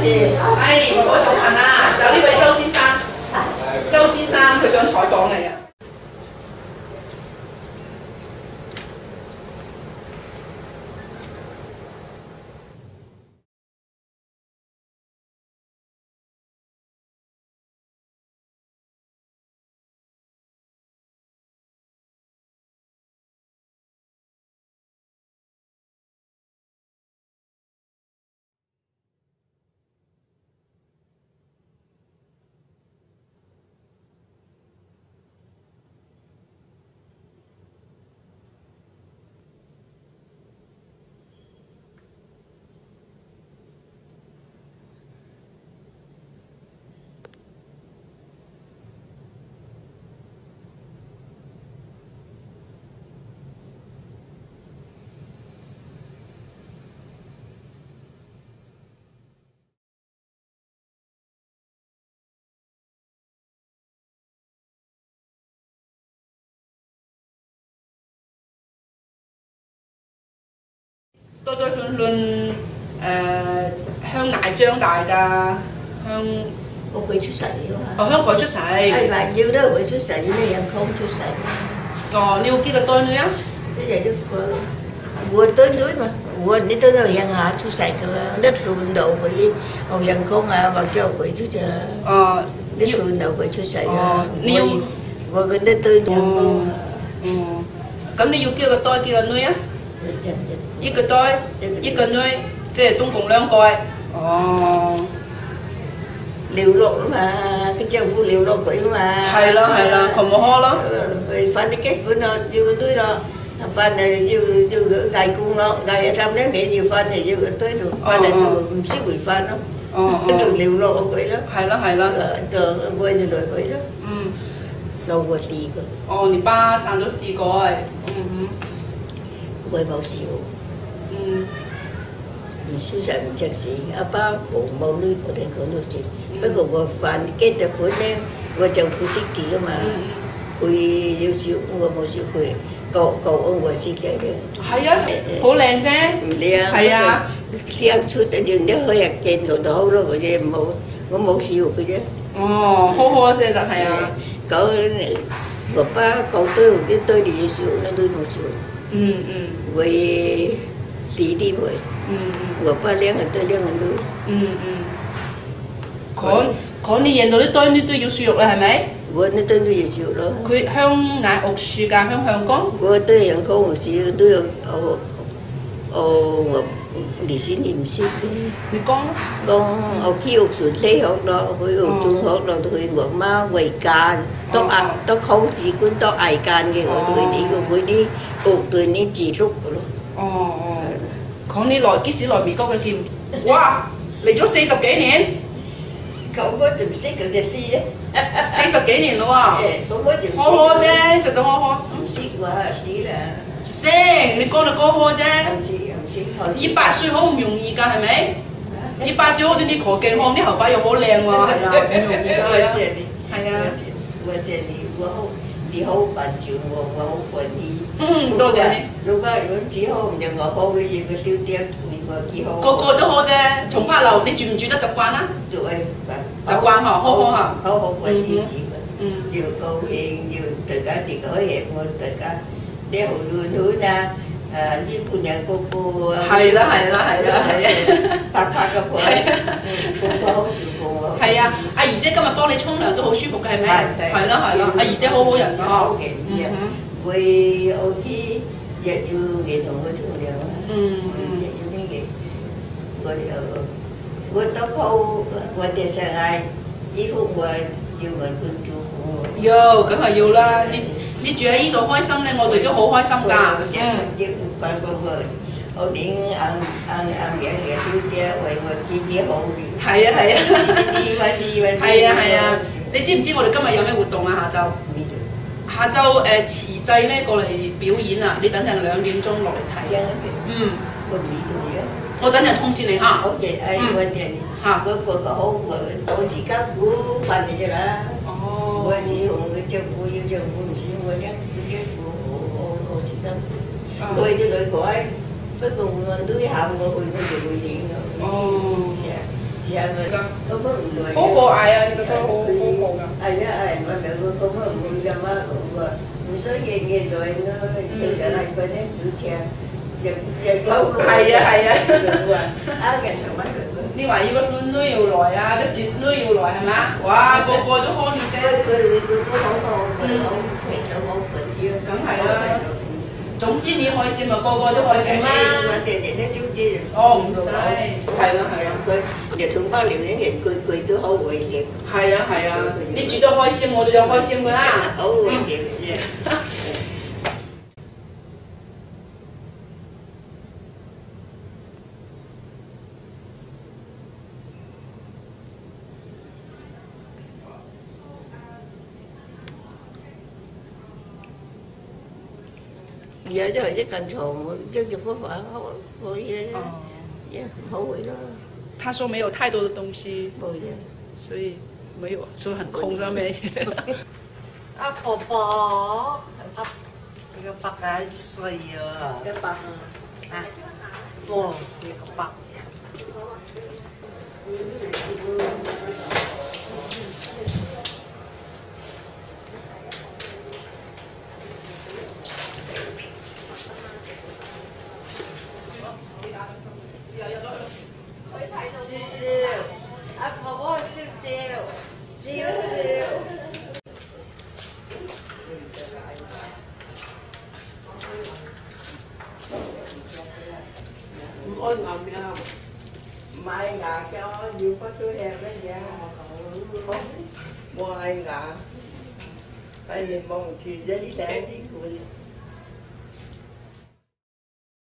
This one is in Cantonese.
各位早晨啊，就呢位周先生，周先生佢想採訪你啊。對論鄉崖長大㗎， 屋企出世㗎嘛。 哦，香港出世。 係咪要都係會出世，要咩人工出世？ 哦，你有幾個對女啊？ 一日一個咯。我對女嘛，我你都係鄉下出世㗎嘛，一輪到佢學人工啊，或者佢出世。哦，一輪到佢出世㗎。我嗰啲對人工。 哦，咁你要幾個對幾個女啊？一個對，一個女，即係總共2個。哦， 聯絡啊嘛，cái政府聯絡佢嘛。 係啦係啦，佢冇開咯。 反正結婚咯，要個堆咯，翻嚟要個嗌工咯，嗌3年幾要翻嚟要個堆度，翻嚟就唔識回翻咯。哦，就聯絡佢咯。係啦係啦。就過咗來佢咯。嗯。老過4個。 哦，你爸生咗4個誒。嗯。 佢冇事喎。唔消失唔着事，阿爸父母呢我哋講到住，不過我飯結咗婚咧，我就負責記啊嘛，佢要少我冇少佢，個我識嘅。 係啊，好靚啫。 唔靚。係啊，聽出一樣啲開日見到就好咯，嗰啲冇我冇笑佢啫。 哦，好好啫就係啊。 講我爸講對我啲對你笑，那對冇笑。為弟弟會。我爸2個對2個女。 講你認到啲堆女都要樹肉啦，係咪？ 我啲堆女要樹咯。佢鄉崖屋樹㗎，鄉香港。 我對人講我樹都有我歷史你唔識嘅。 你講。 講我去學船西學咯，去學中學咯，去我媽為間，都考試官都捱間嘅，我對你個嗰啲學對你自足嘅咯。哦。 講你來幾時來美國嘅見？哇，嚟咗40幾年。 咁我就唔識佢嘅事咧。 40幾年咯喎。 咁我就唔識。 呵呵啫，食到呵呵。 唔識話死啦。 識，你講就呵呵啫。 唔識。 28歲好唔容易㗎，係咪？28歲好似你何健康，啲頭髮又好靚喎，係啊，唔容易㗎，係啊。係啊。 我謝你，你好辦照我好歡喜。 多謝你。 老爸，如果幾好唔就我好，你要個小姐陪我幾好。 個個都好啫，從花樓你住唔住得習慣啦？ 住誒， 習慣嗬，好好嚇。 好歡喜住嘅，要高興，要大家哋可以我大家，你好亂啊！呢半日個係啦係啦係啦係啊， 拍個婆，個好照顧我。 係啊，阿姨姐今日幫你沖涼都好舒服嘅係咪？係啦係啦，阿姨姐好好人㗎嗬。 會我啲日要嘅同佢沖涼啊，日要呢嘅，我都好，我哋成日以後我要人照顧我。 要，梗係要啦！你住喺呢度開心咧，我哋都好開心㗎。 我點硬嘅小姐為我自己好啲。 係啊係啊。係啊係啊！你知唔知我哋今日有咩活動啊？下晝？下晝慈濟咧過嚟表演啊！你等陣2點鐘落嚟睇。我等陣通知你嚇。 好嘅，我謝你。嚇，嗰個好，我時間估飯嚟啫啦。哦。我只同佢照顧要照顧唔少，我時間。我啲女改，不過我都喊我去，我就會點㗎。哦。 好可愛啊！你覺得好可㗎？ 係啊係，我兩個咁啊唔會㗎嘛，唔使日日來咯，就成係佢咧煮隻，日撈落。係啊係啊。啊，人同埋你話要個孫女要來啊，個侄女要來係嘛？哇，個個都可以啫。 佢都好平常好順啲。 梗係啦。總之你開心咪個個都開心啦。哦，唔使，係啦係啦。 佢日同包聊啲人句都好會嘅。 係啊係啊，你煮得開心，我都有開心㗎啦。 好會嘅啫。而家都係一近床，將就方法可以也好會啦。 他說沒有太多的東西， 冇嘢， 所以沒有，所以很空啦咩？ 阿婆婆，你個百幾歲啊？100啊！哇，你個100。阿婆婆照照，照照。 唔安牙咩？買牙cho nhiều có số heo đó nha. Mua hai gà. Phải liền mong thì giấy tẻ đi.